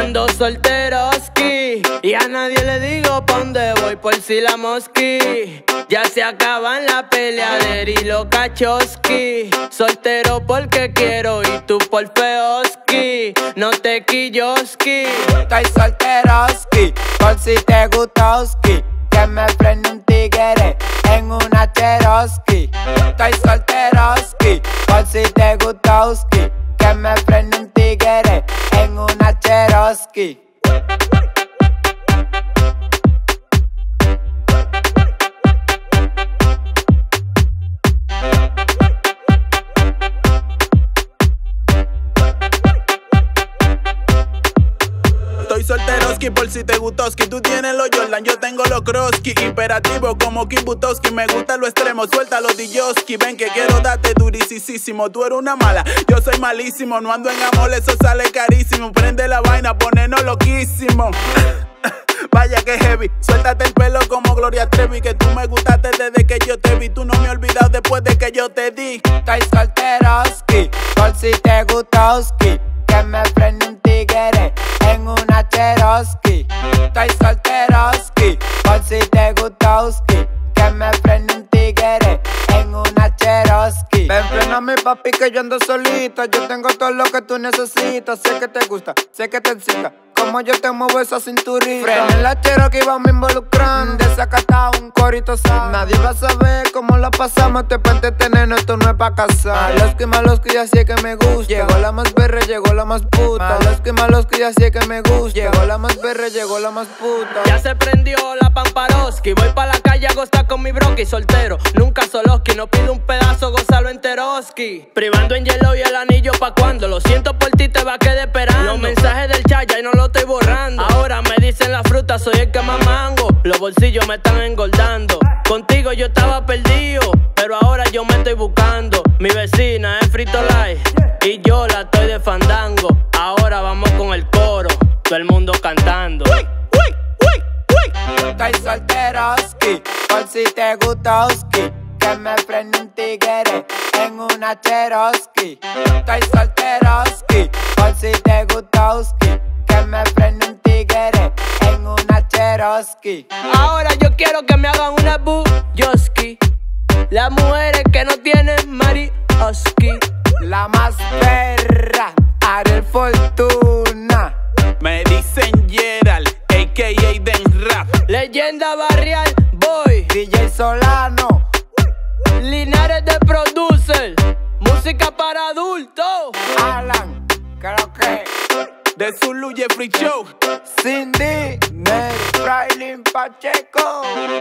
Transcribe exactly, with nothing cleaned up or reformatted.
ando solteroski y a nadie le digo pa' dónde voy por si la mosqui. Ya se acaban la peleadera y los cachoski. Soltero porque quiero y tú por feoski. No te quilloski. Estoy solteroski por si te gustoski. Que me prende un tigre en una Cherokee. Estoy solteroski por si te gustoski. Que me prende un tigre en una Cherokee. Estoy solteroski por si te gustoski. Tú tienes los Jordan, yo tengo los Kroski. Imperativo como Kim Butowski. Me gusta lo extremo, suelta los Diyoski. Ven que quiero darte durisísimo. Tú eres una mala, yo soy malísimo. No ando en amor, eso sale carísimo. Prende la vaina, ponernos loquísimo. Vaya que heavy, suéltate el pelo como Gloria Trevi. Que tú me gustaste desde que yo te vi. Tú no me has olvidado después de que yo te di. Estoy solteroski por si te gustoski. Que me prende un tigre en una Cherokee. Estoy solteroski por si te gustoski. Que me prende un tigre en una Cherokee. Ven, frena mi papi que yo ando solita. Yo tengo todo lo que tú necesitas. Sé que te gusta, sé que te excita como yo te muevo esa cinturita. Frena en la Cherokee, vamos involucrando. Desacatado un corito sano. Nadie va a saber cómo la pasamos. Te pa' entretener, esto no es pa' casar. Maloski, maloski, ya sé que me gusta. Llegó la más berre, llegó la más puta. Maloski, maloski, ya sé que me gusta. Llegó la más berre, llegó la más puta. Ya se prendió la pamparoski. Voy pa' la calle a gozar con mi broki. Soltero, nunca soloski. No pido un pedazo, gozalo enteroski. Privando en hielo y el anillo pa' cuando. Lo siento por ti, te va a quedar esperando. Los mensajes del chat ya y no lo estoy borrando. Ahora me dicen la fruta, soy el que más mango. Los bolsillos me están engordando. Contigo yo estaba perdido, pero ahora yo me estoy buscando. Mi vecina es Frito Light y yo la estoy de fandango. Ahora vamos con el coro, todo el mundo cantando. Estoy solteroski por si te gustoski. Que me prende un tigre en una Cherokee. Estoy solteroski por si te gustoski. Que me prende un tigre en una Cherokee. Ahora yo quiero que me hagan una buyoski. Las mujeres que no tienen marioski. La más perra, Ariel Fortuna. Me dicen Gerald, a k a. Den Rap. Leyenda barrial, boy. D J Solano. Linares de producer. Música para adultos. Alan, creo que De Zulu Jeffrey Show. Cindy, Nel, Frailin Pacheco.